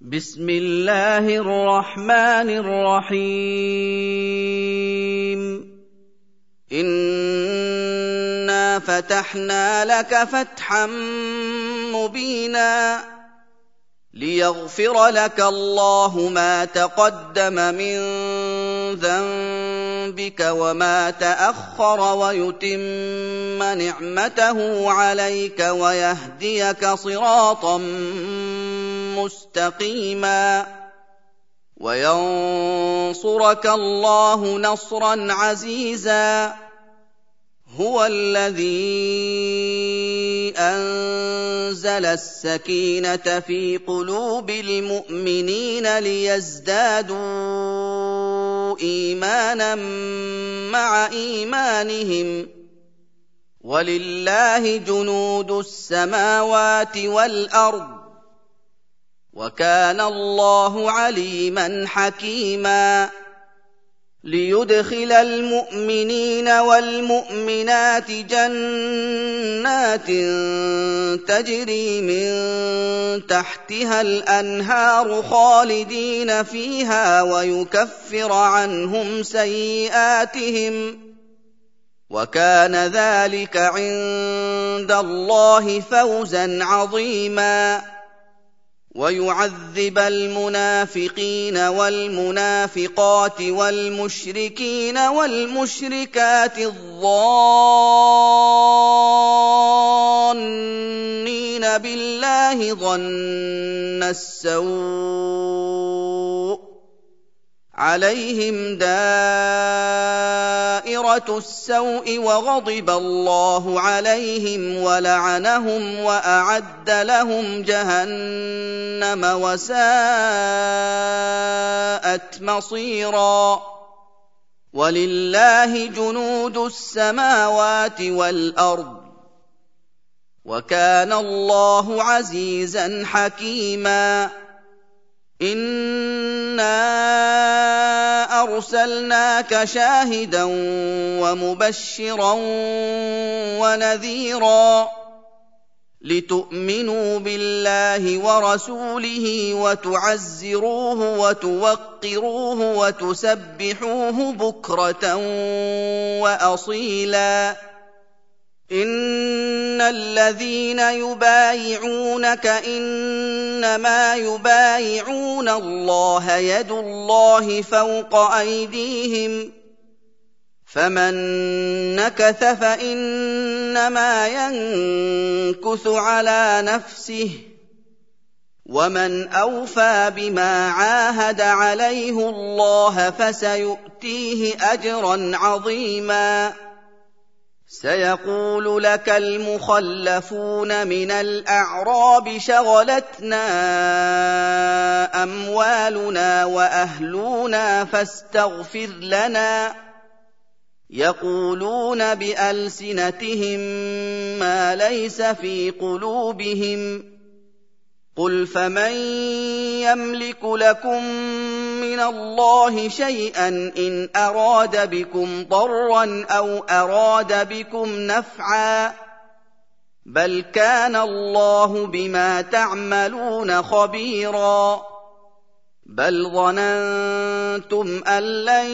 بسم الله الرحمن الرحيم إنا فتحنا لك فتحا مبينا ليغفر لك الله ما تقدم من ذنبك وما تأخر ويتم نعمته عليك ويهديك صراطا مستقيما وينصرك الله نصرا عزيزا هو الذي أنزل السكينة في قلوب المؤمنين ليزدادوا إيمانا مع إيمانهم ولله جنود السماوات والأرض وكان الله عليما حكيما ليدخل المؤمنين والمؤمنات جنات تجري من تحتها الأنهار خالدين فيها ويكفر عنهم سيئاتهم وكان ذلك عند الله فوزا عظيما ويعذب المنافقين والمنافقات والمشركين والمشركات الظانين بالله ظن السوء عليهم دائرة السوء وغضب الله عليهم ولعنهم وأعد لهم جهنم وساءت مصيرا ولله جنود السماوات والأرض وكان الله عزيزا حكيما إنا أرسلناك شاهدا ومبشرا ونذيرا لتؤمنوا بالله ورسوله وتعزروه وتوقروه وتسبحوه بكرة وأصيلا إن الذين يبايعونك إنما يبايعون الله يد الله فوق أيديهم فمن نكث فإنما ينكث على نفسه ومن أوفى بما عاهد عليه الله فسيؤتيه أجرا عظيما سيقول لك المخلفون من الأعراب شغلتنا أموالنا وأهلنا فاستغفر لنا يقولون بألسنتهم ما ليس في قلوبهم قل فمن يملك لكم من الله شيئا إن أراد بكم ضرا أو أراد بكم نفعا بل كان الله بما تعملون خبيرا بل ظننتم أن لن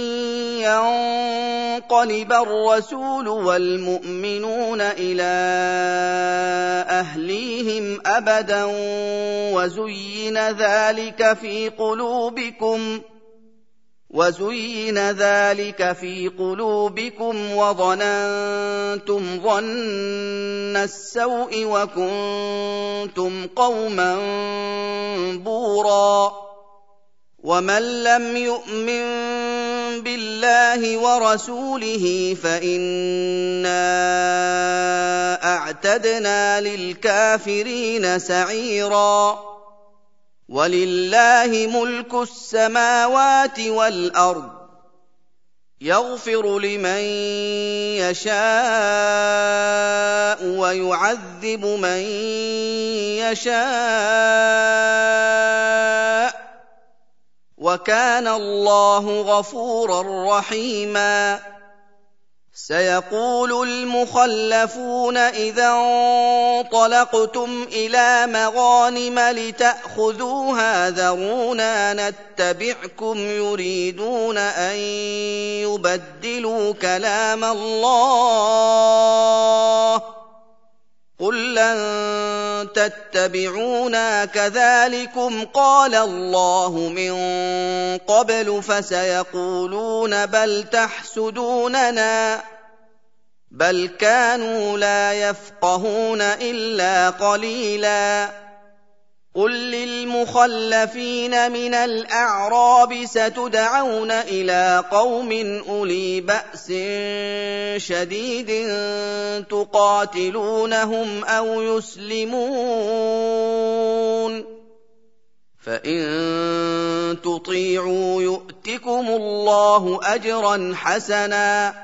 ينقلب الرسول والمؤمنون إلى أهليهم أبدا وزين ذلك في قلوبكم وظننتم ظن السوء وكنتم قوما بورا ومن لم يؤمن بالله ورسوله فإنا أعتدنا للكافرين سعيرا ولله ملك السماوات والأرض يغفر لمن يشاء ويعذب من يشاء وكان الله غفورا رحيما سيقول المخلفون إذا انطلقتم إلى مغانم لتأخذوها ذرونا نتبعكم يريدون أن يبدلوا كلام الله قل لن تتبعونا كذلكم قال الله من قبل فسيقولون بل تحسدوننا بل كانوا لا يفقهون إلا قليلا قل للمخلفين من الأعراب ستدعون إلى قوم أولي بأس شديد تقاتلونهم أو يسلمون فإن تطيعوا يؤتكم الله أجرا حسنا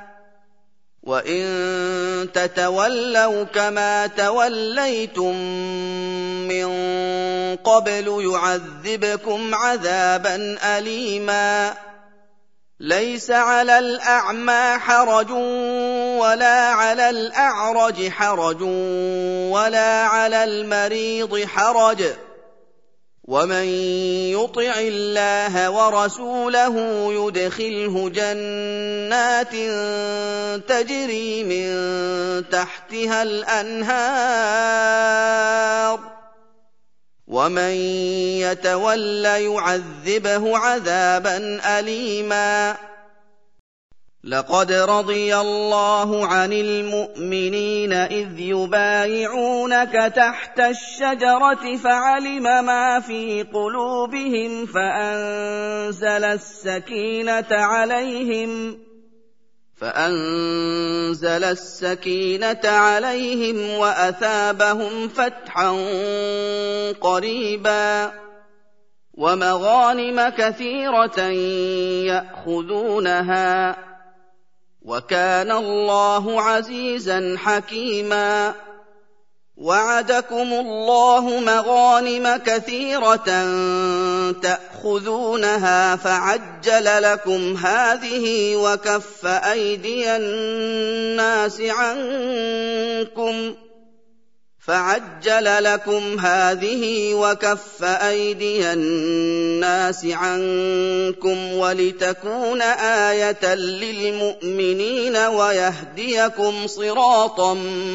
وإن تتولوا كما توليتم من قبل يعذبكم عذابا أليما ليس على الأعمى حرج ولا على الأعرج حرج ولا على المريض حرج ومن يطع الله ورسوله يدخله جنات تجري من تحتها الأنهار ومن يتول يعذبه عذابا أليما لقد رضي الله عن المؤمنين إذ يبايعونك تحت الشجرة فعلم ما في قلوبهم فأنزل السكينة عليهم وأثابهم فتحا قريبا ومغانم كثيرة يأخذونها وكان الله عزيزا حكيما وعدكم الله مغانم كثيرة تأخذونها فعجل لكم هذه وكف أيدي الناس عنكم ولتكون آية للمؤمنين ويهديكم صراطا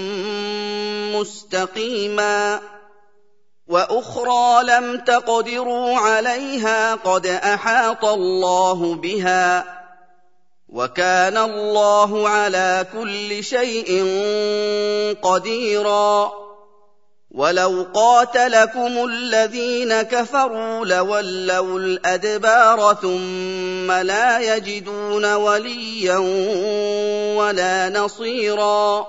مستقيما وأخرى لم تقدروا عليها قد أحاط الله بها وكان الله على كل شيء قديرا ولو قاتلكم الذين كفروا لولوا الأدبار ثم لا يجدون وليا ولا نصيرا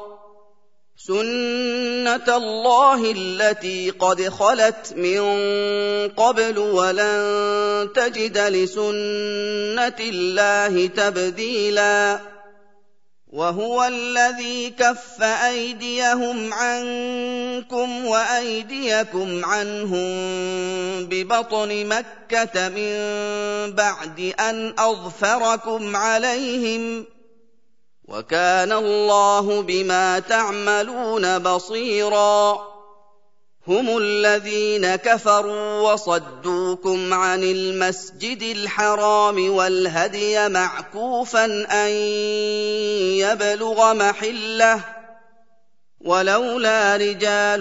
سنة الله التي قد خلت من قبل ولن تجد لسنة الله تبديلا وهو الذي كف أيديهم عنكم وأيديكم عنهم ببطن مكة من بعد أن أظفركم عليهم وكان الله بما تعملون بصيرا هم الذين كفروا وصدوكم عن المسجد الحرام والهدي معكوفا أن يبلغ محله ولولا رجال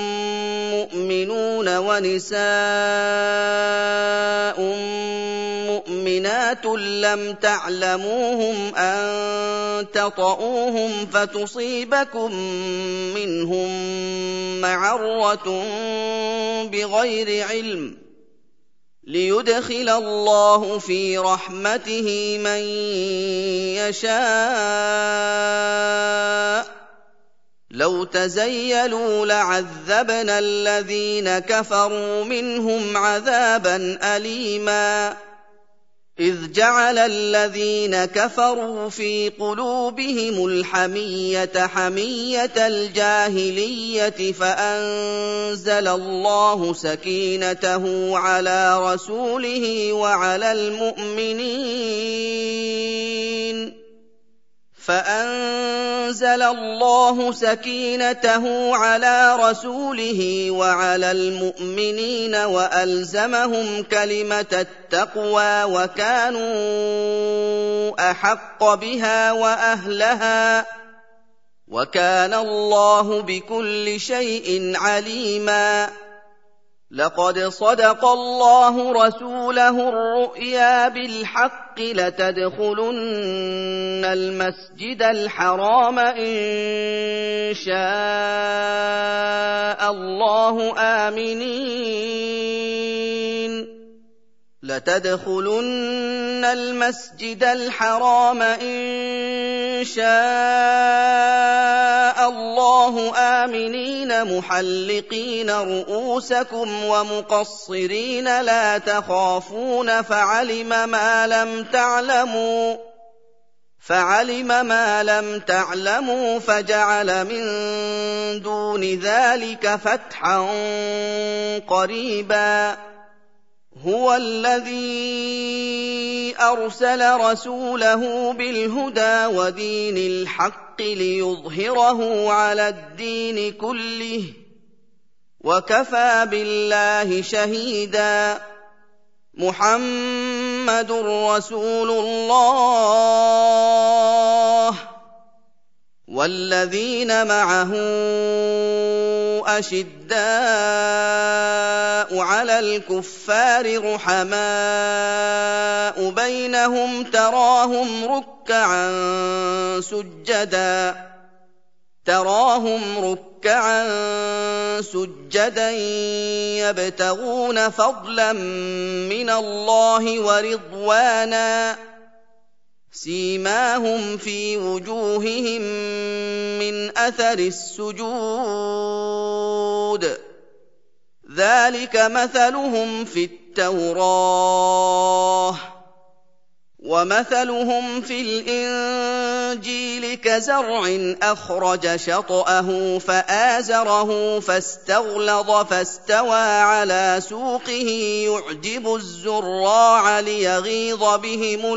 مؤمنون ونساء مؤمنات لم تعلموهم أن تطؤوهم فتصيبكم منهم معرة بغير علم ليدخل الله في رحمته من يشاء لو تزيلوا لعذبنا الذين كفروا منهم عذابا أليما إذ جعل الذين كفروا في قلوبهم الحمية حمية الجاهلية فأنزل الله سكينته على رسوله وعلى المؤمنين فأنزل الله سكينته على رسوله وعلى المؤمنين وألزمهم كلمة التقوى وكانوا أحق بها وأهلها وكان الله بكل شيء عليما. لقد صدق الله رسوله الرؤيا بالحق لتدخلن المسجد الحرام إن شاء الله آمنين لتدخلن المسجد الحرام إن شاء الله آمنين محلقين رؤوسكم ومقصرين لا تخافون فعلم ما لم تعلموا فجعل من دون ذلك فتحا قريبا. هو الذي أرسل رسوله بالهدى ودين الحق ليظهره على الدين كله وكفى بالله شهيدا. محمد رسول الله والذين معه أشداء على الكفار رحماء بينهم تراهم ركعا سجدا يبتغون فضلا من الله ورضوانا سيماهم في وجوههم من أثر السجود ذلك مثلهم في التوراة ومثلهم في الإنجيل كزرع أخرج شطأه فآزره فاستغلظ فاستوى على سوقه يعجب الزراع ليغيظ بهم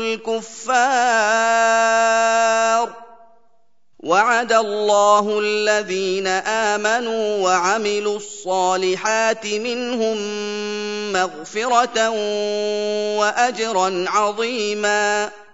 الكفار. وعد الله الذين آمنوا وعملوا الصالحات منهم مغفرة وأجرا عظيما.